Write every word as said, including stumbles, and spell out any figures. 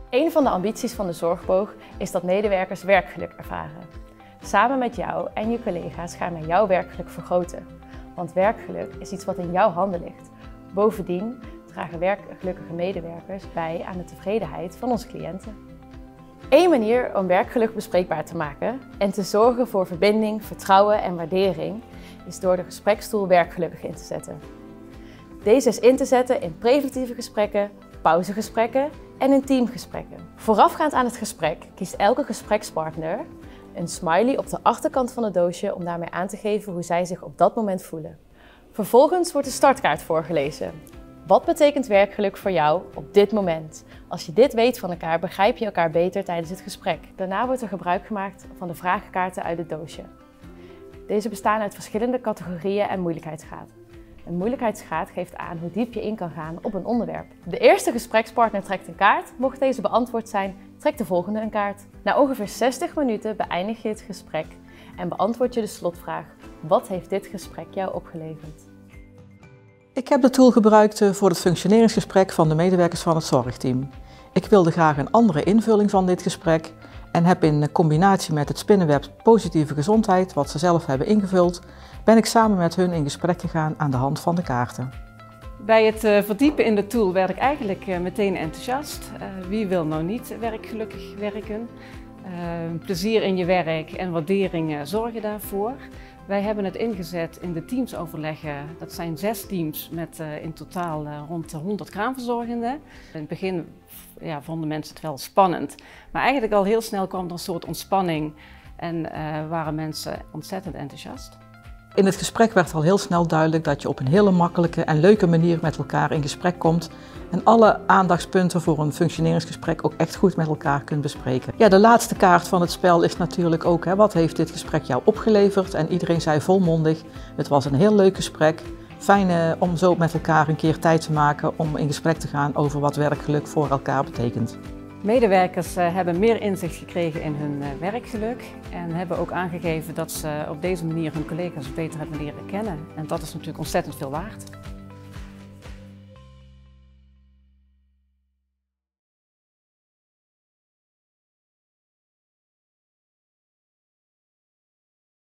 Een van de ambities van de Zorgboog is dat medewerkers werkgeluk ervaren. Samen met jou en je collega's gaan wij jouw werkgeluk vergroten. Want werkgeluk is iets wat in jouw handen ligt. Bovendien dragen werkgelukkige medewerkers bij aan de tevredenheid van onze cliënten. Eén manier om werkgeluk bespreekbaar te maken en te zorgen voor verbinding, vertrouwen en waardering is door de gespreksstoel Werkgelukkig in te zetten. Deze is in te zetten in preventieve gesprekken, pauzegesprekken en in teamgesprekken. Voorafgaand aan het gesprek kiest elke gesprekspartner een smiley op de achterkant van het doosje om daarmee aan te geven hoe zij zich op dat moment voelen. Vervolgens wordt de startkaart voorgelezen. Wat betekent werkgeluk voor jou op dit moment? Als je dit weet van elkaar, begrijp je elkaar beter tijdens het gesprek. Daarna wordt er gebruik gemaakt van de vragenkaarten uit het doosje. Deze bestaan uit verschillende categorieën en moeilijkheidsgraad. Een moeilijkheidsgraad geeft aan hoe diep je in kan gaan op een onderwerp. De eerste gesprekspartner trekt een kaart. Mocht deze beantwoord zijn, trekt de volgende een kaart. Na ongeveer zestig minuten beëindig je het gesprek en beantwoord je de slotvraag: wat heeft dit gesprek jou opgeleverd? Ik heb de tool gebruikt voor het functioneringsgesprek van de medewerkers van het zorgteam. Ik wilde graag een andere invulling van dit gesprek en heb in combinatie met het spinnenweb Positieve Gezondheid, wat ze zelf hebben ingevuld, ben ik samen met hun in gesprek gegaan aan de hand van de kaarten. Bij het uh, verdiepen in de tool werd ik eigenlijk uh, meteen enthousiast. Uh, wie wil nou niet werkgelukkig werken? Uh, plezier in je werk en waardering uh, zorgen daarvoor. Wij hebben het ingezet in de teamsoverleggen. Dat zijn zes teams met uh, in totaal uh, rond de honderd kraamverzorgenden. In het begin ja, vonden mensen het wel spannend. Maar eigenlijk al heel snel kwam er een soort ontspanning en uh, waren mensen ontzettend enthousiast. In het gesprek werd al heel snel duidelijk dat je op een hele makkelijke en leuke manier met elkaar in gesprek komt en alle aandachtspunten voor een functioneringsgesprek ook echt goed met elkaar kunt bespreken. Ja, de laatste kaart van het spel is natuurlijk ook, hè, wat heeft dit gesprek jou opgeleverd? En iedereen zei volmondig, het was een heel leuk gesprek. Fijn uh, om zo met elkaar een keer tijd te maken om in gesprek te gaan over wat werkgeluk voor elkaar betekent. Medewerkers uh, hebben meer inzicht gekregen in hun uh, werkgeluk en hebben ook aangegeven dat ze op deze manier hun collega's beter hebben leren kennen. En dat is natuurlijk ontzettend veel waard.